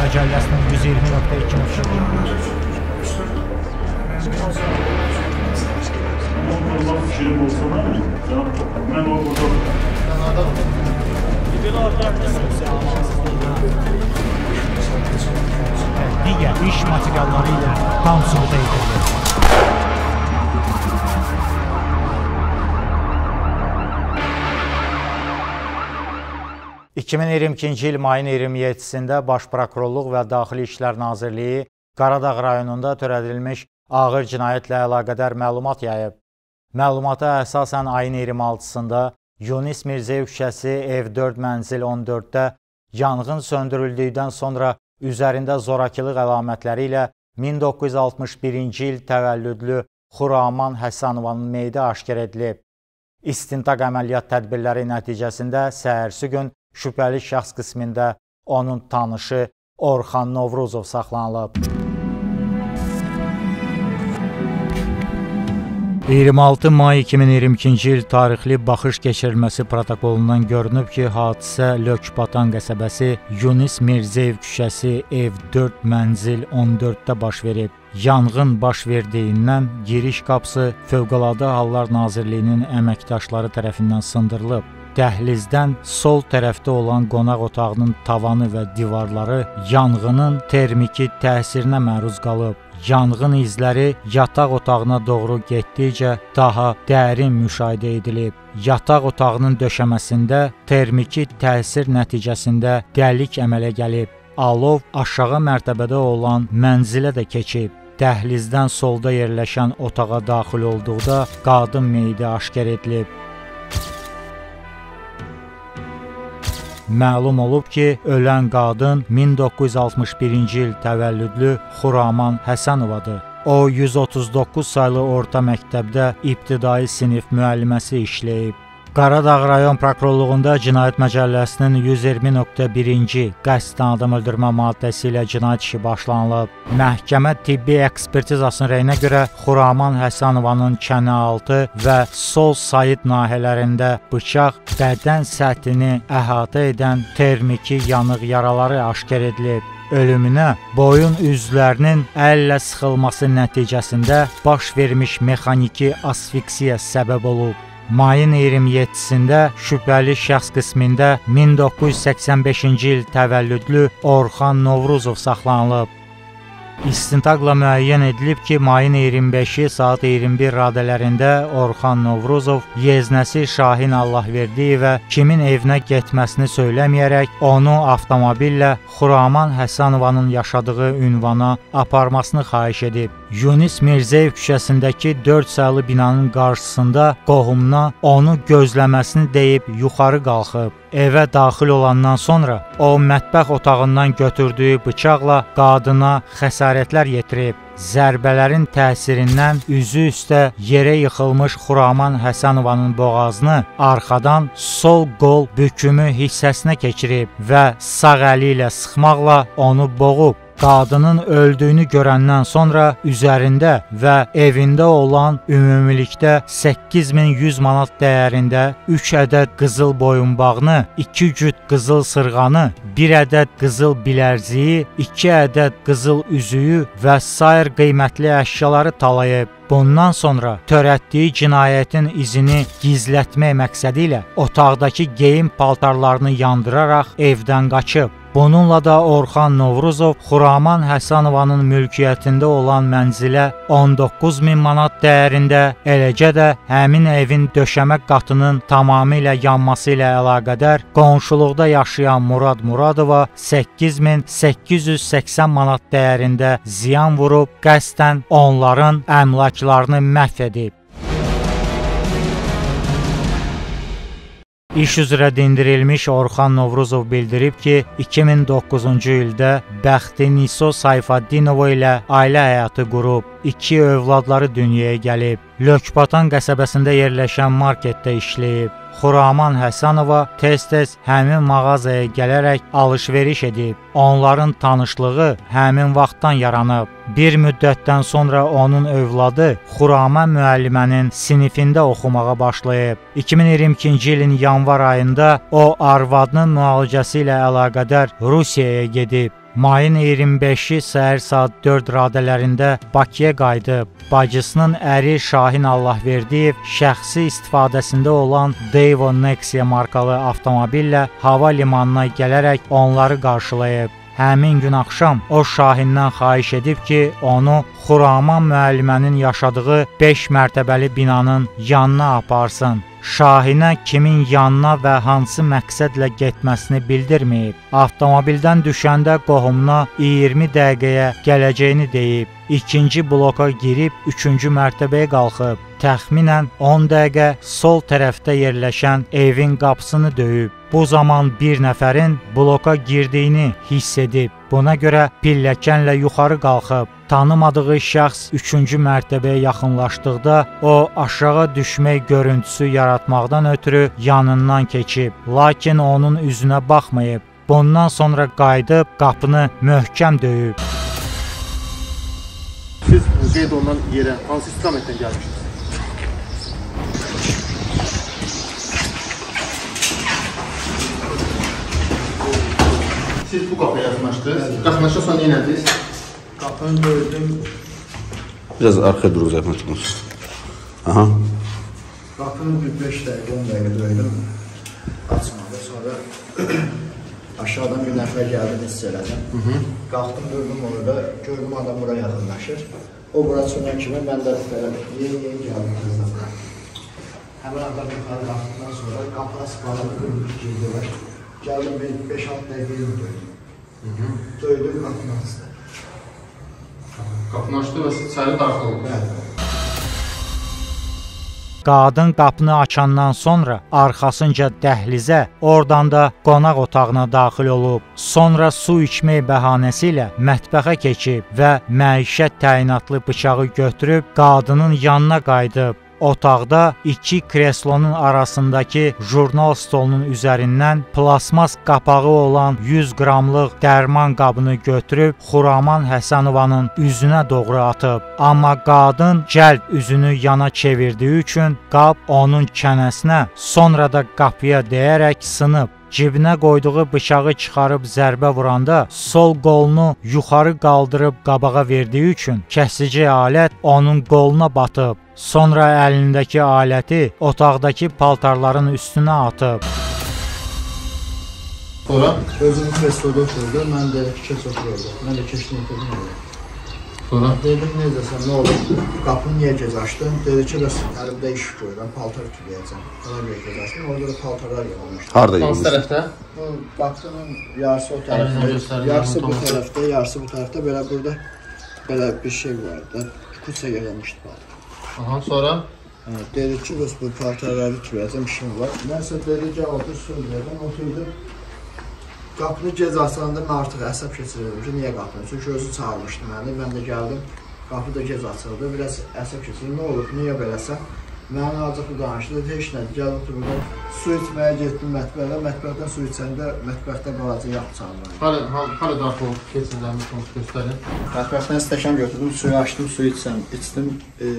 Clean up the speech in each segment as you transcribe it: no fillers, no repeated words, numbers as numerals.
Məcəlləsinin 120.2 nömrəsi. Fikrim olsa mən o burada digər iş materialları ilə tam sübut edilir. ...2022-ci il mayın 27-sində Baş Prokurorluq və Daxili İşlər Nazirliyi Qaradağ rayonunda törədilmiş ağır cinayətlə əlaqədar məlumat yayıb. Məlumata əsasən ayın 26-sında Yunis Mirzəyev küçəsi ev 4 mənzil 14-də yanğın söndürüldükdən sonra üzərində zorakılıq əlamətləri ilə 1961-ci il təvəllüdlü Xuraman Həsənovanın meyidi aşkar edilib. İstintaq əməliyyat tədbirləri nəticəsində səhərsi gün şübhəli şəxs qismində onun tanışı Orxan Novruzov saxlanılıb. 26 may 2022-ci il tarixli baxış keçirilməsi protokolundan görünüb ki, hadisə Lökbatan qəsəbəsi Yunis Mirzəyev küçəsi ev 4 mənzil 14-də baş verib. Yanğın baş verdiyindən giriş qapısı Fövqəladə Hallar Nazirliyinin əməkdaşları tərəfindən sındırılıb. Dəhlizdən sol tərəfdə olan qonaq otağının tavanı və divarları yanğının termiki təsirinə məruz qalıb. Yanğın izləri yataq otağına doğru getdikcə daha dərin müşahidə edilib. Yataq otağının döşəməsində termiki təsir nəticəsində dəlik əmələ gəlib. Alov aşağı mərtəbədə olan mənzilə də keçib. Dəhlizdən solda yerləşən otağa daxil olduqda qadın meyidi aşkar edilib. Məlum olub ki, ölən qadın 1961-ci il təvəllüdlü Xuraman Həsənovadır. O, 139 saylı orta məktəbdə ibtidai sinif müəlliməsi işləyib. Qaradağ rayon prokurorluğunda Cinayət Məcəlləsinin 120.1-ci qəsdən adam öldürmə maddəsi ilə cinayət işi başlanılıb. Məhkəmə tibbi ekspertizasının rəyinə görə Xuraman Həsənovanın çənə altı və sol sayid nahiyələrində bıçaq bədən səthini əhatə edən termiki yanıq yaraları aşkar edilib. Ölümünə boyun üzvlərinin əllə sıxılması nəticəsində baş vermiş mexaniki asfiksiya səbəb olub. Mayın 27-sində şübhəli şəxs qismində 1985-ci il təvəllüdlü Orxan Novruzov saxlanılıb. İstintaqla müəyyən edilib ki, mayın 25-i saat 21 radələrində Orxan Novruzov yeznəsi Şahin Allahverdiyevə kimin evinə getməsini söyləməyərək onu avtomobillə Xuraman Həsənovanın yaşadığı ünvana aparmasını xahiş edib. Yunis Mirzəyev küçəsindəki 4 saylı binanın qarşısında qohumuna onu gözləməsini deyib yuxarı qalxıb. Evə daxil olandan sonra o mətbəx otağından götürdüyü bıçaqla qadına xəsarətlər yetirib. Zərbələrin təsirindən üzü üstə yerə yıxılmış Xuraman Həsənovanın boğazını arxadan sol qol bükümü hissəsinə keçirib və sağ əli ilə sıxmaqla onu boğub. Qadının öldüyünü görəndən sonra üzərində və evində olan ümumilikdə 8100 manat dəyərində 3 ədəd qızıl boyunbağını, 2 cüt qızıl sırğanı, 1 ədəd qızıl bilərziyi, 2 ədəd qızıl üzüyü və sair qiymətli əşyaları talayıb. Bundan sonra törətdiyi cinayətin izini gizlətmək məqsədi ilə otaqdakı geyim paltarlarını yandıraraq evdən qaçıb. Bununla da Orxan Novruzov Xuraman Həsənovanın mülkiyyətində olan mənzilə 19.000 manat dəyərində, eləcə də həmin evin döşəmə qatının tamamilə yanması ilə əlaqədar qonşuluqda yaşayan Murad Muradova 8880 manat dəyərində ziyan vurub, qəsdən onların əmlaklarını məhv edib. İş üzrə dindirilmiş Orxan Novruzov bildirib ki, 2009-cu ildə Bəxti Niso Sayfaddinova ilə ailə həyatı qurub, 2 övladları dünyaya gəlib. Lökbatan qəsəbəsində yerləşən marketdə işləyib. Xuraman Həsənova tez-tez həmin mağazaya gələrək alış-veriş edib. Onların tanışlığı həmin vaxtdan yaranıb. Bir müddətdən sonra onun övladı Xuraman müəllimənin sinifində oxumağa başlayıb. 2022-ci ilin yanvar ayında o arvadının müalicəsi ilə əlaqədar Rusiyaya gedib. Mayın 25-i səhər saat 4 radələrində Bakıya qayıdıb. Bacısının əri Şahin Allahverdiyev şəxsi istifadəsində olan Daewoo Nexia markalı avtomobillə hava limanına gələrək onları qarşılayıb. Həmin gün axşam o Şahindən xahiş edib ki, onu Xuraman müəllimənin yaşadığı 5 mərtəbəli binanın yanına aparsın. Şahinə kimin yanına və hansı məqsədlə getməsini bildirməyib. Avtomobildən düşəndə qohumuna 20 dəqiqəyə gələcəyini deyib. İkinci bloka girib 3-cü mərtəbəyə qalxıb. Təxminən 10 dəqiqə sol tərəfdə yerləşən evin qapısını döyüb. Bu zaman bir nəfərin bloka girdiyini hiss edib. Buna görə pilləkənlə yuxarı qalxıb. Tanımadığı şəxs 3-cü mərtəbəyə yaxınlaşdıqda o aşağı düşmək görüntüsü yaratmaqdan ötürü yanından keçib. Lakin onun üzünə baxmayıb. Bundan sonra qayıdıb qapını möhkəm döyüb. Siz qeyd olunan yerə hansı istiqamətdən gəlmişsiniz? Siz bu qapıya yaxınlaşdınız. Yaxınlaşdan sonra nə ediniz? Qapını döydüm. Biraz arxaya durun zəhmət olunsun. Aha. Qapını bir 5 dəqiqə, 10 dəqiqə döydüm. Açmadı. Sonra aşağıdan bir nəfər gəldi, hiss elədim. Qalxdım, dördüm orada. Gördüm adam bura yaxınlaşır. O bura çıxan kimi mən də yeni gəldim. Həmin adam yuxarı qalxdıqdan sonra qapıda sıqaladı, girdilər. Gəldim, 5-6 dəqiqə döydüm. Döydüm, qapını açdı. Qapını açdı və siz içəri daxil oldunuz. Qadın qapını açandan sonra arxasınca dəhlizə, oradan da qonaq otağına daxil olub. Sonra su içmək bəhanəsi ilə mətbəxə keçib və məişət təyinatlı bıçağı götürüb qadının yanına qayıdıb. Otaqda iki kreslonun arasındakı jurnal stolunun üzərindən plasmas qapağı olan 100 qramlıq dərman qabını götürüb Xuraman Həsənovanın üzünə doğru atıb. Amma qadın cəld üzünü yana çevirdiyi üçün qab onun çənəsinə, sonra da qapıya dəyərək sınıb. Cibinə qoyduğu bıçağı çıxarıb zərbə vuranda sol qolunu yuxarı qaldırıb qabağa verdiyi üçün kəsici alət onun qoluna batıb. Sonra əlindəki aləti otaqdakı paltarların üstünə atıb. Sonra? Özümü krestoda oturdu, mən də keç otururdu. Mən də keçdim oturdum orada. Sonra? Dedim, necəsən, nə olub? Qapını niyə gec açdın? Dedi ki, bəs əlimdə iş qoyuram, paltar ütüləyəcəm. Ona görə gec açdım, orada da paltarlar yığılmışdı. Harada Hansı yığılmışdı? tərəfdə? Qapının yarısı o tərəfdə, yarısı bu tərəfdə, yarısı bu tərəfdə, belə burada belə bir şey vardı. Kutuya yığılmışdı paltar. Aha, sonra? Dedi ki, bəs bu paltarları ütüləyəcəm, işim var. Nəysə dedi, gəl otur, söz verdim, oturdum. Qapını gec açanda mən artıq əsəb keçirirdim ki, niyə qapını? Çünki özü çağırmışdı məni, mən də gəldim, qapı da gec açıldı, biraz əsəb keçirdim, nə olub, niyə beləsən? Mənə acıqlı danışdı, heç nədir, gəl otur buradan, su içməyə getdim mətbəxə, mətbəxdən su içəndə, mətbəxdə balaca yağ çağırdım. Hala daxil olub, keçirlərini sonuç göstərin. Mətbəxdən stəkan götürdüm, suyu açdım, suyu içdim.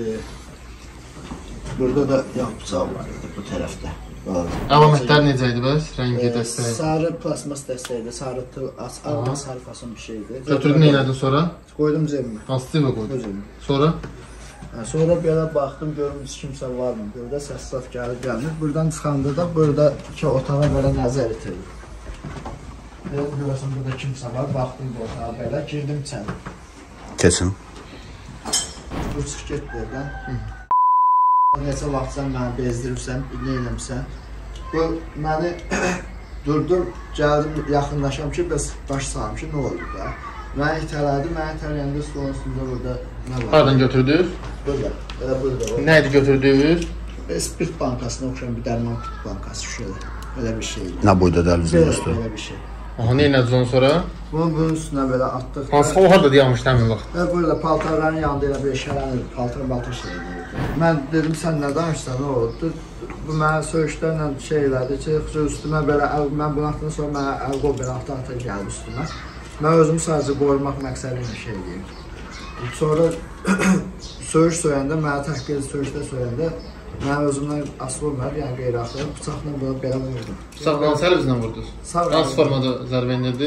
Burada da yağ bıçağı var idi bu tərəfdə. Əlamətlər necə idi bəs? Rəngi dəstəyi? Sarı plasmas dəstəyi idi, sarı ağla sarı fason bir şeydi. Götürdün, nə elədin sonra? Qoydum cebimə. Hansı cebə qoydun? Özümü. Sonra? Sonra belə baxdım, görüm heç kimsə varmı? Burada səs-sat gəlmir. Buradan çıxanda da burada iki otağa belə nəzər itirdim. Dedim, görəsən burada kimsə var, baxdım bu otağa belə, girdim içəri. Keçin. Bu çıx get buradan. Neçə vaxt sən məni bezdirirsən, nə eləmirsən. Bu məni durdum, gəldim, yaxınlaşam ki, bəs baş salım ki, nə oldu da? Məni itələdi, məni itələyəndə stolun üstündə burada nə var? Haradan götürdünüz? Burada, elə burada. Nə idi götürdünüz? Spirt bankasına oxşayan bir dərman bankası şöyle, belə bir şey. Nə boyda dəlvizin üstü? Belə bir şey. Aha, nə elədiniz onu sonra? Bunun üstünə belə atdıq. Hansı o harada dayanmışdı həmin vaxt? Burada paltarların yanında elə bir şələnir, paltar şey edirdi. Mən dedim, sən nə danışsan, nə olubdu? Bu mənə söyüşlərlə şey elədi ki, üstümə belə, mən bunu atdan sonra mənə əl-qol belə ata gəldi üstümə. Mən özümü sadəcə qorumaq məqsədi ilə şey edeyim. Sonra söyüş söyəndə, mənə təhqir söyüşdə söyəndə, mən özümdən asılı olmadı, yəni qeyri-axı, bıçaqla bunu belə vurdum. Bıçaqla hansı əlinizlə vurdunuz? Hansı formada zərbə indirdiniz?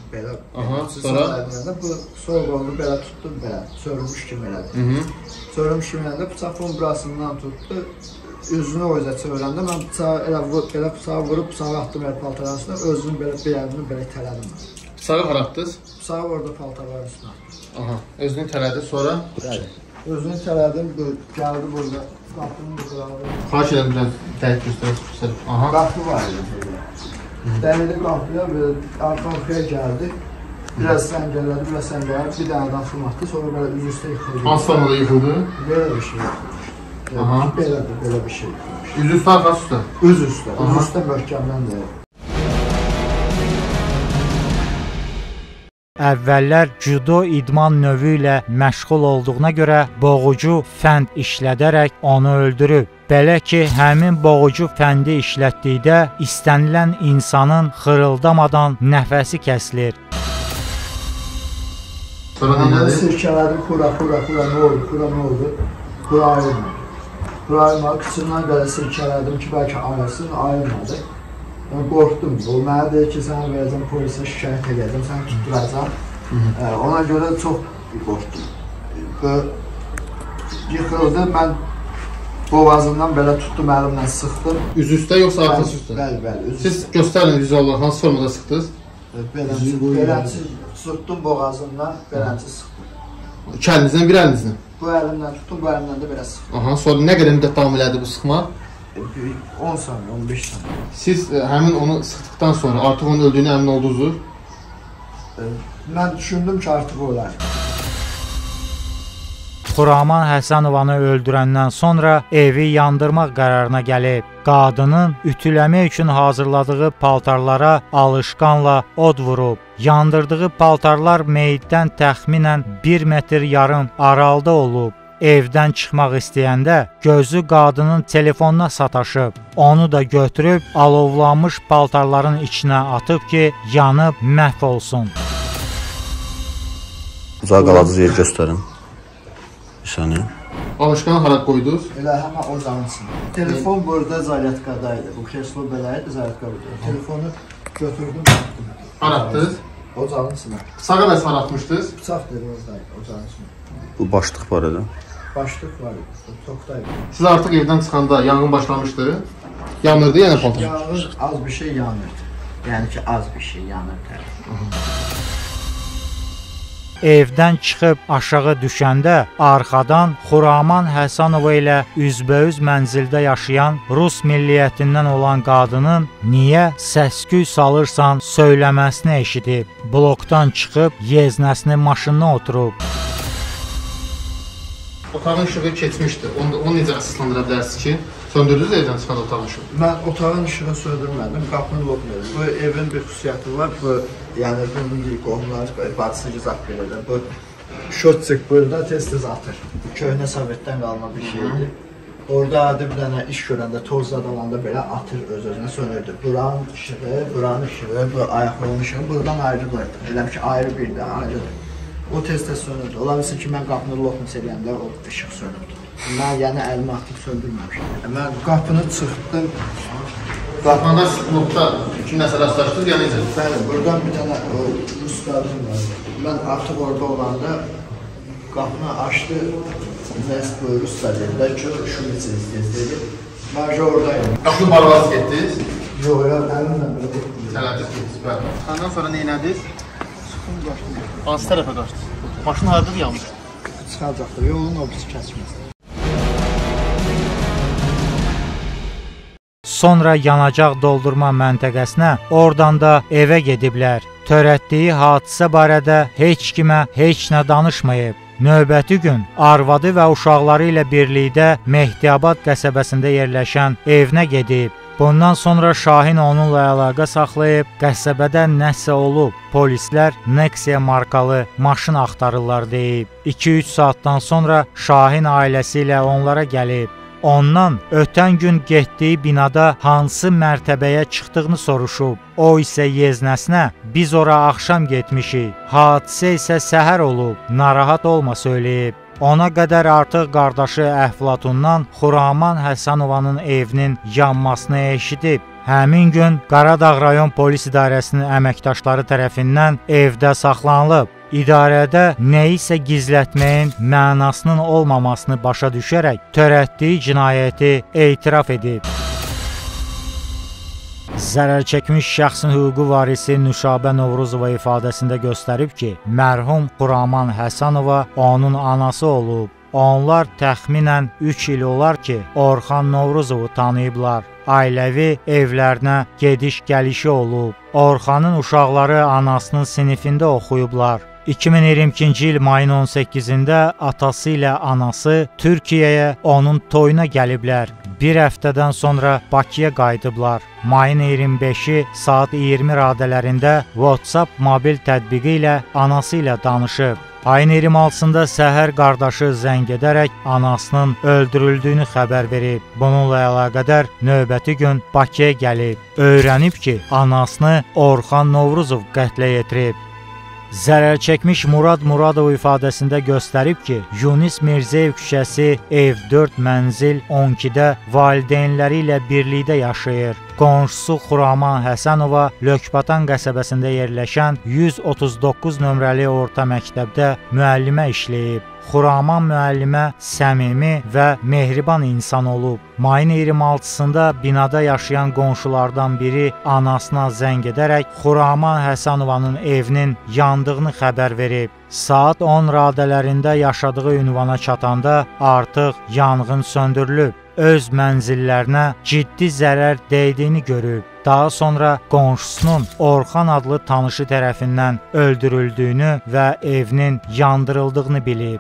belə. Aha, sonra? Bu sol qolunu belə tutdum, belə. Sörmüş kimi elədi. Sörmüş kimi elədi, bıçaq bunun burasından tutdu. Üzünü o yüzden çevirəndə mən bıçağı belə bıçağı vurub bıçağı atdım elə paltarın üstünə, özünü belə bir belə itələdim. Bıçağı harattınız? Bıçağı orada paltarların üstünə. Aha, özünü itələdi, sonra? Bəli. Özünü itələdim, gəldi burada, qapının burada. Xahiş edən bir dəqiq göstərir. Aha. Qapı var idi. Dəydi qapıya, belə arxa-arxaya gəldi. Biraz səngələdi, biraz səngələdi, bir dənə adam fırlatdı, sonra belə üz üstə yıxıldı. Hansı formada yıxıldı? Belə bir şey yıxıldı. Aha. Belə bir şey. Üz üstə, arxası üstə? Üz üstə. Üz üstə möhkəmdən deyil. Əvvəllər judo idman növü ilə məşğul olduğuna görə boğucu fənd işlədərək onu öldürüb. Belə ki, həmin boğucu fəndi işlətdikdə istənilən insanın xırıldamadan nəfəsi kəsilir. Sonra dinlədi? Sirkələdim, kura, nə oldu? Kura ayrılmadı. Burayı kıçından belə sirkələdim ki, bəlkə ayrılsın, ayrılmadı. Ben qorxdum. O mənə deyir ki, səni verəcəm, polisə şikayət edəcəm, səni tutturacam. Ona görə çox qorxdum. Yıxıldı, mən boğazından belə tutdum, əlimlə sıxdım. Üz üstə yoxsa arxası üstə? Bəli. Siz göstərin vizuallar, hansı formada sıxdınız? Beləmsi sıxdım boğazından, beləmsi sıxdım. İki əlinizlə, bir əlinizlə? Bu əlimdən tutdum, bu əlimdən də belə sıxdım. Aha, sonra nə qədər müddət davam elədi bu sıxma? 10 saniyə, 15 saniyə. Siz həmin onu sıxdıqdan sonra artıq onun öldüyünə əmin oldunuz? Mən düşündüm ki, artıq olar. Xuraman Həsənovanı öldürəndən sonra evi yandırmaq qərarına gəlib. Qadının ütüləmək üçün hazırladığı paltarlara alışqanla od vurub. Yandırdığı paltarlar meyitdən təxminən 1,5 metr aralıda olub. Evdən çıxmaq istəyəndə gözü qadının telefonuna sataşıb. Onu da götürüb alovlanmış paltarların içinə atıb ki, yanıb məhv olsun. Uzağa qaladığınız yeri göstərin. Bir saniyə. Alışqanı hara qoydunuz? Elə həmən ocağın içində. Telefon burada zaryatkadaydı. Bu kreslo belə idi, zaryatka burada. Telefonu götürdüm, atdım. Aratdınız? Ocağın içində. Sağa bəs aratmışdınız? Bıçaq dedi oradaydı, ocağın içində. Bu başlıq var idi. Başlıq var idi, tokdaydı. Siz artıq evdən çıxanda yanğın başlamışdı. Yanırdı yenə paltar? Yanğın az bir şey yanırdı. Yəni ki, az bir şey yanırdı. Evdən çıxıb aşağı düşəndə arxadan Xuraman Həsənova ilə üzbəüz mənzildə yaşayan Rus milliyyətindən olan qadının niyə səs-küy salırsan söyləməsini eşidib. Blokdan çıxıb yeznəsini maşınına oturub. Otağın işığı keçmişdi. Onu necə əsaslandıra bilərsiniz ki, söndürdünüz evdən çıxan otağın işığı? Mən otağın işığı söndürmədim, qapını lokmadım. Bu evin bir xüsusiyyəti var. Bu, yəni bunun qohumları, bacısı gizak verir. Bu şotçik burada tez-tez atır. Köhnə Sovetdən qalma bir şeydir. Orada adi bir dənə iş görəndə, tozda dalanda belə atır, öz-özünə sönürdü. Buranın işığı, bu ayaqlarının işığı buradan ayrılırdı. Eləm ki, ayrı bir də ayrıdır. O tez-tez sönürdü. Ola bilsin ki, mən qapını lokmuş eləyəndə o işıq sönürdü. Mən yəni əlimi atıb söndürməmişəm. Mən qapını çıxdım. Qapında blokda kimləsə rastlaşdınız, ya necə? Bəli, buradan bir dənə Rus qadın var. Mən artıq orada olanda qapını açdı. Nəsə bu Ruslar dedilər ki, şunu istəyir dedi. Mən oradayım. Qapını barvaz getdiniz? Yox, əlimlə belə getdim. Tələbdir getdiniz, bəli. Ondan sonra nə elədiniz? Çıxım qaçdım. Hansı tərəfə qaçdınız? Maşın haradadır yanmış? Çıxacaqdı, yolun o birisi kəsməz. Sonra yanacaq doldurma məntəqəsinə, oradan da evə gediblər. Törətdiyi hadisə barədə heç kimə heç nə danışmayıb. Növbəti gün arvadı və uşaqları ilə birlikdə Mehdiabad qəsəbəsində yerləşən evinə gedib. Bundan sonra Şahin onunla əlaqə saxlayıb, qəsəbədə nəsə olub, polislər Nexia markalı maşın axtarırlar deyib. 2-3 saatdan sonra Şahin ailəsi ilə onlara gəlib. Ondan ötən gün getdiyi binada hansı mərtəbəyə çıxdığını soruşub. O isə yeznəsinə, biz ora axşam getmişik, hadisə isə səhər olub, narahat olma söyləyib. Ona qədər artıq qardaşı Əflatundan Xuraman Həsənovanın evinin yanmasını eşidib. Həmin gün Qaradağ rayon polis idarəsinin əməkdaşları tərəfindən evdə saxlanılıb. İdarədə nəyisə gizlətməyin mənasının olmamasını başa düşərək törətdiyi cinayəti etiraf edib. Zərər çəkmiş şəxsin hüquqi varisi Nüşabə Novruzova ifadəsində göstərib ki, mərhum Xuraman Həsənova onun anası olub. Onlar təxminən 3 il olar ki, Orxan Novruzovu tanıyıblar. Ailəvi evlərinə gediş-gəlişi olub. Orxanın uşaqları anasının sinifində oxuyublar. 2022-ci il mayın 18-də atası ilə anası Türkiyəyə onun toyuna gəliblər. Bir həftədən sonra Bakıya qayıdıblar. Mayın 25-i saat 20 radələrində WhatsApp mobil tətbiqi ilə anası ilə danışıb. Ayın 26-sında səhər qardaşı zəng edərək anasının öldürüldüyünü xəbər verib. Bununla əlaqədar növbəti gün Bakıya gəlib. Öyrənib ki, anasını Orxan Novruzov qətlə yetirib. Zərər çəkmiş Murad Muradov ifadəsində göstərib ki, Yunis Mirzəyev küçəsi ev 4 mənzil 12-də valideynləri ilə birlikdə yaşayır. Qonşusu Xuraman Həsənova Lökbatan qəsəbəsində yerləşən 139 nömrəli orta məktəbdə müəllimə işləyib. Xuraman müəllimə səmimi və mehriban insan olub. Mayın 26-sında binada yaşayan qonşulardan biri anasına zəng edərək Xuraman Həsənovanın evinin yandığını xəbər verib. Saat 10 radələrində yaşadığı ünvana çatanda artıq yanğın söndürülüb. Öz mənzillərinə ciddi zərər dəydiyini görüb. Daha sonra qonşusunun Orxan adlı tanışı tərəfindən öldürüldüyünü və evinin yandırıldığını bilib.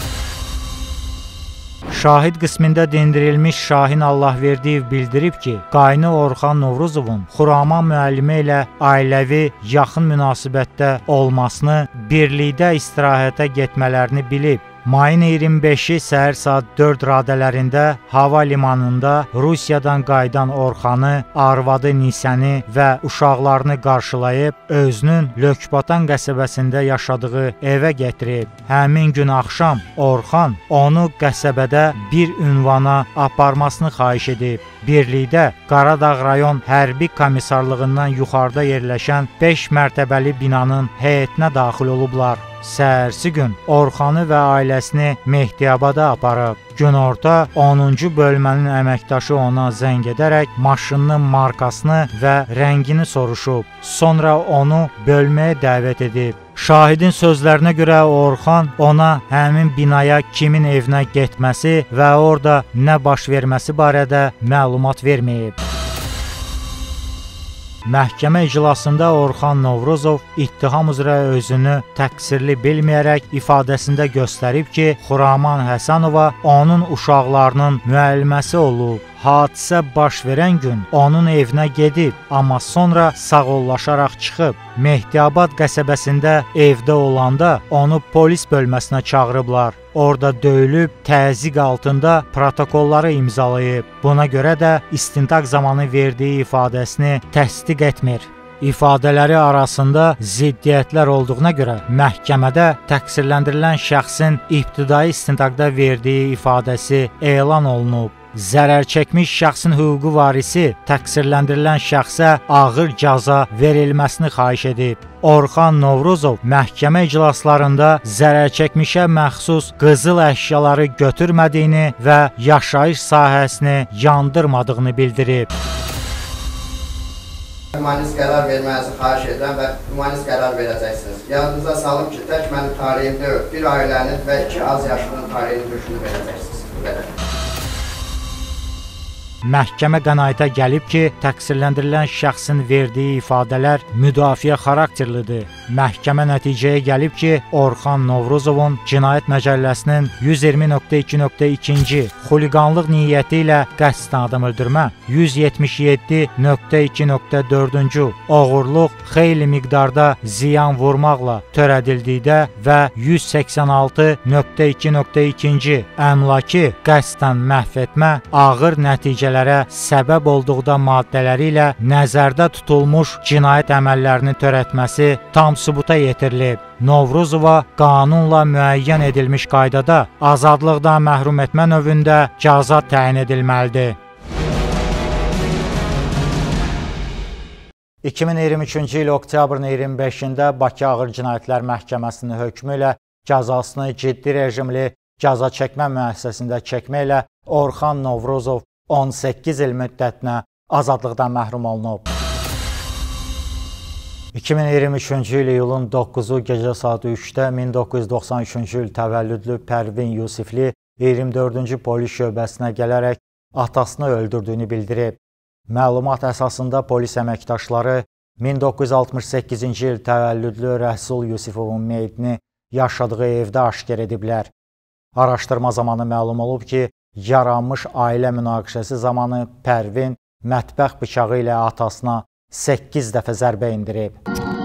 Şahid qismində dindirilmiş Şahin Allahverdiyev bildirib ki, qaynı Orxan Novruzovun Xuraman müəllimə ilə ailəvi yaxın münasibətdə olmasını, birlikdə istirahətə getmələrini bilib. Mayın 25-i səhər saat 4 radələrində hava limanında Rusiyadan qayıdan Orxanı, arvadı Nisəni və uşaqlarını qarşılayıb, özünün Lökbatan qəsəbəsində yaşadığı evə gətirib. Həmin gün axşam Orxan onu qəsəbədə bir ünvana aparmasını xahiş edib. Birlikdə Qaradağ rayon hərbi komissarlığından yuxarıda yerləşən 5 mərtəbəli binanın həyətinə daxil olublar. Səhərsi gün Orxanı və ailəsini Mehdiyabada aparıb. Günorta 10-cu bölmənin əməkdaşı ona zəng edərək maşınının markasını və rəngini soruşub. Sonra onu bölməyə dəvət edib. Şahidin sözlərinə görə Orxan ona həmin binaya kimin evinə getməsi və orada nə baş verməsi barədə məlumat verməyib. Məhkəmə iclasında Orxan Novruzov ittiham üzrə özünü təqsirli bilməyərək ifadəsində göstərib ki, Xuraman Həsənova onun uşaqlarının müəlliməsi olub. Hadisə baş verən gün onun evinə gedib, amma sonra sağollaşaraq çıxıb. Mehdiyabad qəsəbəsində evdə olanda onu polis bölməsinə çağırıblar. Orada döyülüb, təzyiq altında protokolları imzalayıb. Buna görə də istintaq zamanı verdiyi ifadəsini təsdiq etmir. İfadələri arasında ziddiyyətlər olduğuna görə məhkəmədə təqsirləndirilən şəxsin ibtidai istintaqda verdiyi ifadəsi elan olunub. Zərər çəkmiş şəxsin hüquqi varisi təqsirləndirilən şəxsə ağır cəza verilməsini xahiş edib. Orxan Novruzov məhkəmə iclaslarında zərər çəkmişə məxsus qızıl əşyaları götürmədiyini və yaşayış sahəsini yandırmadığını bildirib. Ümaniz qərar vermənizi xahiş edirəm və ümaniz qərar verəcəksiniz. Yadınıza salım ki, tək mənim tarihim deyil, bir ailənin və 2 az yaşlının tarihini düşünü verəcəksiniz. Məhkəmə qənaətə gəlib ki, təqsirləndirilən şəxsin verdiyi ifadələr müdafiə xarakterlidir. Məhkəmə nəticəyə gəlib ki, Orxan Novruzovun Cinayət Məcəlləsinin 120.2.2-ci xuliqanlıq niyyəti ilə qəsdən adam öldürmə, 177.2.4-cü oğurluq xeyli miqdarda ziyan vurmaqla törədildikdə və 186.2.2-ci əmlakı qəsdən məhv etmə ağır nəticələr səbəb olduqda maddələri ilə nəzərdə tutulmuş cinayət əməllərini törətməsi tam sübuta yetirilib. Novruzova qanunla müəyyən edilmiş qaydada azadlıqdan məhrum etmə növündə cəza təyin edilməlidir. 2023-cü il oktyabrın 25-də Bakı Ağır Cinayətlər Məhkəməsinin hökmü ilə cəzasını ciddi rejimli cəza çəkmə müəssisəsində çəkməklə Orxan Novruzov 18 il müddətinə azadlıqdan məhrum olunub. 2023-cü il iyulun 9-u gecə saat 3-də 1993-cü il təvəllüdlü Pərvin Yusifli 24-cü polis şöbəsinə gələrək atasını öldürdüyünü bildirib. Məlumat əsasında polis əməkdaşları 1968-ci il təvəllüdlü Rəhsul Yusifovun meyitini yaşadığı evdə aşkar ediblər. Araşdırma zamanı məlum olub ki, yaranmış ailə münaqişəsi zamanı Pərvin mətbəx bıçağı ilə atasına 8 dəfə zərbə indirib.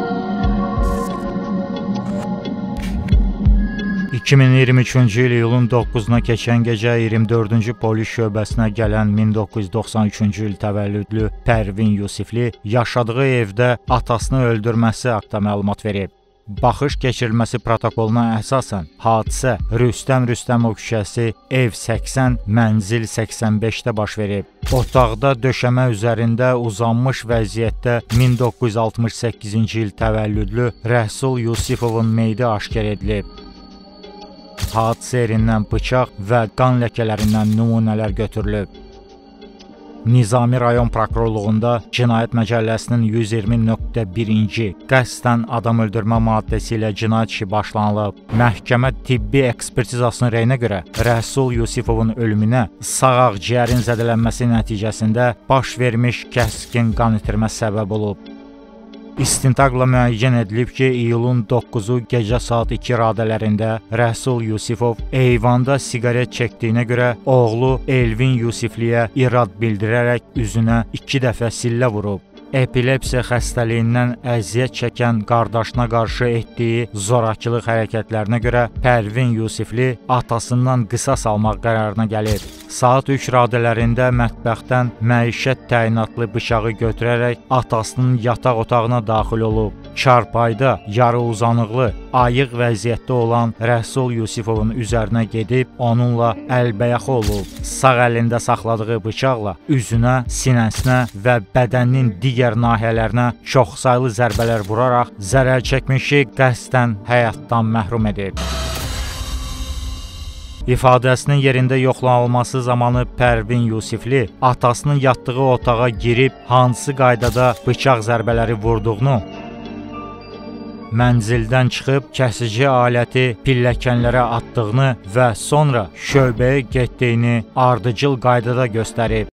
2023-cü il iyulun 9-una keçən gecə 24-cü polis şöbəsinə gələn 1993-cü il təvəllüdlü Pərvin Yusifli yaşadığı evdə atasını öldürməsi haqqında məlumat verib. Baxış keçirilməsi protokoluna əsasən hadisə Rüstəm Rüstəmov küçəsi, ev 80, mənzil 85-də baş verib. Otaqda döşəmə üzərində uzanmış vəziyyətdə 1968-ci il təvəllüdlü Rəhsul Yusifovun meyidi aşkar edilib. Hadisə yerindən bıçaq və qan ləkələrindən nümunələr götürülüb. Nizami rayon prokurorluğunda Cinayət Məcəlləsinin 120.1-ci qəsdən adam öldürmə maddəsi ilə cinayət işi başlanılıb. Məhkəmə tibbi ekspertizasının rəyinə görə Rəhsul Yusifovun ölümünə sağ ağciyərin zədələnməsi nəticəsində baş vermiş kəskin qan itirmə səbəb olub. İstintaqla müəyyən edilib ki, iyulun 9-u gecə saat 2 radələrində Rəhsul Yusifov eyvanda siqaret çəkdiyinə görə oğlu Elvin Yusifliyə irad bildirərək üzünə 2 dəfə sillə vurub. Epilepsiya xəstəliyindən əziyyət çəkən qardaşına qarşı etdiyi zorakılıq hərəkətlərinə görə Pərvin Yusifli atasından qisas almaq qərarına gəlib. Saat 3 radələrində mətbəxdən məişət təyinatlı bıçağı götürərək atasının yataq otağına daxil olub. Çarpayda yarı uzanıqlı, ayıq vəziyyətdə olan Rəhsul Yusifovun üzərinə gedib onunla əlbəyaxı olub. Sağ əlində saxladığı bıçaqla üzünə, sinəsinə və bədəninin digər nahiyələrinə çoxsaylı zərbələr vuraraq zərər çəkmişi qəsdən həyatdan məhrum edib. İfadəsinin yerində yoxlanılması zamanı Pərvin Yusifli atasının yatdığı otağa girib hansı qaydada bıçaq zərbələri vurduğunu, mənzildən çıxıb kəsici aləti pilləkənlərə atdığını və sonra şöbəyə getdiyini ardıcıl qaydada göstərib.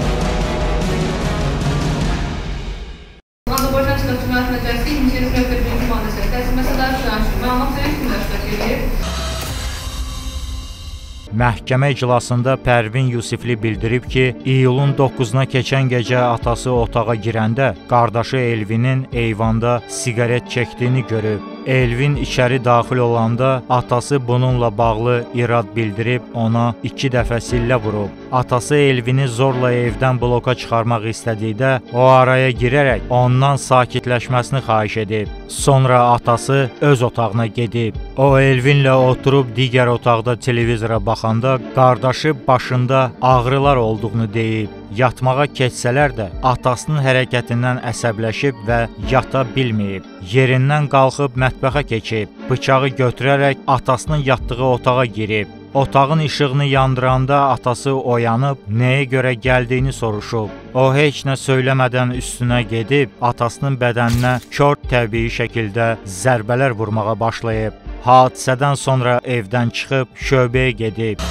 Məhkəmə iclasında Pərvin Yusifli bildirib ki, iyulun 9-una keçən gecə atası otağa girəndə qardaşı Elvinin eyvanda siqaret çəkdiyini görüb. Elvin içəri daxil olanda atası bununla bağlı irad bildirib ona 2 dəfə sillə vurub. Atası Elvini zorla evdən bloka çıxarmaq istədikdə o araya girərək ondan sakitləşməsini xahiş edib. Sonra atası öz otağına gedib. O Elvinlə oturub digər otaqda televizora baxanda qardaşı başında ağrılar olduğunu deyib. Yatmağa keçsələr də atasının hərəkətindən əsəbləşib və yata bilməyib. Yerindən qalxıb mətbəxə keçib, bıçağı götürərək atasının yatdığı otağa girib. Otağın işığını yandıranda atası oyanıb, nəyə görə gəldiyini soruşub. O heç nə söyləmədən üstünə gedib, atasının bədəninə kör təbii şəkildə zərbələr vurmağa başlayıb. Hadisədən sonra evdən çıxıb şöbəyə gedib.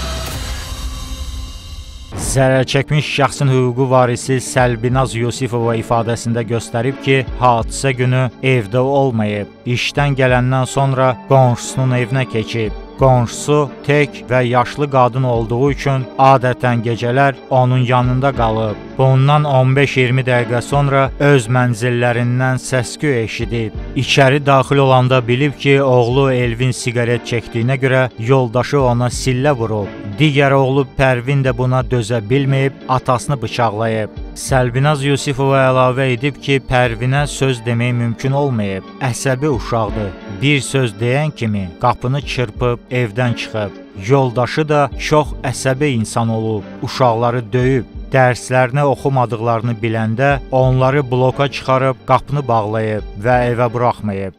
Zərər çəkmiş şəxsin hüquqi varisi Səlbinaz Yusifova ifadəsində göstərib ki, hadisə günü evdə olmayıb. İşdən gələndən sonra qonşusunun evinə keçib. Qonşusu tək və yaşlı qadın olduğu üçün adətən gecələr onun yanında qalıb. Bundan 15-20 dəqiqə sonra öz mənzillərindən səs-küy eşidib. İçəri daxil olanda bilib ki, oğlu Elvin siqaret çəkdiyinə görə yoldaşı ona sillə vurub. Digər oğlu Pərvin də buna dözə bilməyib, atasını bıçaqlayıb. Səlbinaz Yusifova əlavə edib ki, Pərvinə söz demək mümkün olmayıb. Əsəbi uşaqdır. Bir söz deyən kimi qapını çırpıb evdən çıxıb. Yoldaşı da çox əsəbi insan olub, uşaqları döyüb. dərslərini oxumadıqlarını biləndə onları bloka çıxarıb qapını bağlayıb və evə buraxmayıb.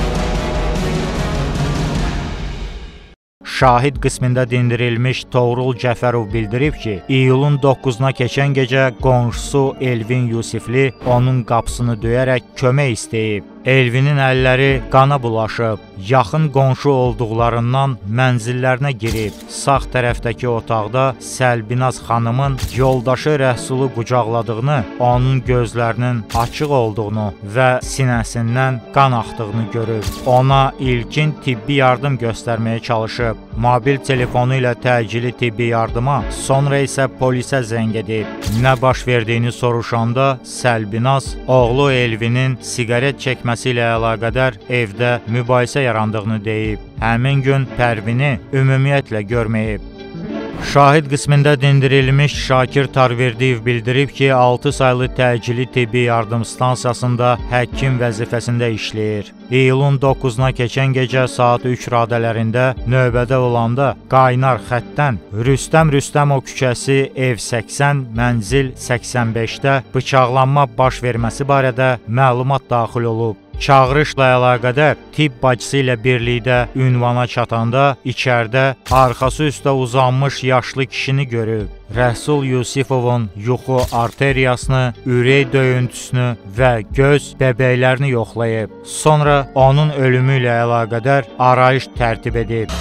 Şahid qismində dindirilmiş Toğrul Cəfərov bildirib ki, iyulun 9-na keçən gecə qonşusu Elvin Yusifli onun qapısını döyərək kömək istəyib. Elvinin əlləri qana bulaşıb, yaxın qonşu olduqlarından mənzillərinə girib. Sağ tərəfdəki otaqda Səlbinaz xanımın yoldaşı Rəhsulu qucaqladığını, onun gözlərinin açıq olduğunu və sinəsindən qan axdığını görüb. Ona ilkin tibbi yardım göstərməyə çalışıb. Mobil telefonu ilə təcili tibbi yardıma, sonra isə polisə zəng edib. Nə baş verdiyini soruşanda Səlbinaz oğlu Elvinin siqaret çəkməsi ilə əlaqədar evdə mübahisə yarandığını deyib. Həmin gün Pərvini ümumiyyətlə görməyib. Şahid qismində dindirilmiş Şakir Tarverdiyev bildirib ki, 6 saylı təcili tibbi yardım stansiyasında həkim vəzifəsində işləyir. İyulun 9-na keçən gecə saat 3 radələrində növbədə olanda qaynar xəttdən Rüstəm Rüstəmov küçəsi ev 80, mənzil 85-də bıçaqlanma baş verməsi barədə məlumat daxil olub. Çağırışla əlaqədar tibb bacısı ilə birlikdə ünvana çatanda içəridə arxası üstə uzanmış yaşlı kişini görüb. Rəhsul Yusifovun yuxu arteriyasını, ürək döyüntüsünü və göz bəbəklərini yoxlayıb. Sonra onun ölümü ilə əlaqədar arayış tərtib edib.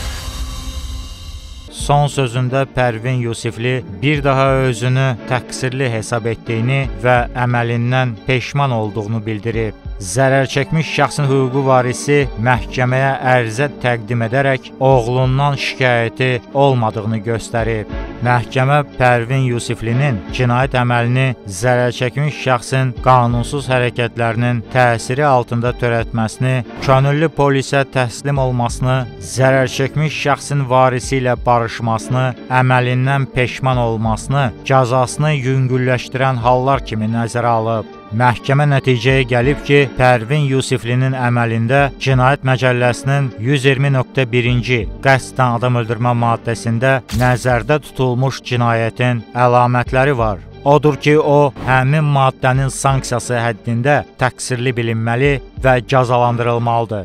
Son sözündə Pərvin Yusifli bir daha özünü təqsirli hesab etdiyini və əməlindən peşman olduğunu bildirib. Zərər çəkmiş şəxsin hüquqi varisi məhkəməyə ərizə təqdim edərək oğlundan şikayəti olmadığını göstərib. Məhkəmə Pərvin Yusiflinin cinayət əməlini zərər çəkmiş şəxsin qanunsuz hərəkətlərinin təsiri altında törətməsini, könüllü polisə təslim olmasını, zərər çəkmiş şəxsin varisi ilə barışmasını, əməlindən peşman olmasını, cəzasını yüngülləşdirən hallar kimi nəzərə alıb. Məhkəmə nəticəyə gəlib ki, Pərvin Yusiflinin əməlində Cinayət Məcəlləsinin 120.1-ci qəsdən adam öldürmə maddəsində nəzərdə tutulmuş cinayətin əlamətləri var. Odur ki, o, həmin maddənin sanksiyası həddində təqsirli bilinməli və cəzalandırılmalıdır.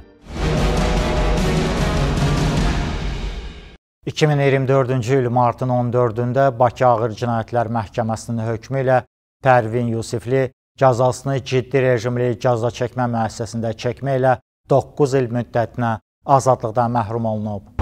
2024-cü il martın 14-də Bakı Ağır Cinayətlər Məhkəməsinin hökmü ilə Pərvin Yusifli cəzasını ciddi rejimli cəza çəkmə müəssisəsində çəkməklə 9 il müddətinə azadlıqdan məhrum olunub.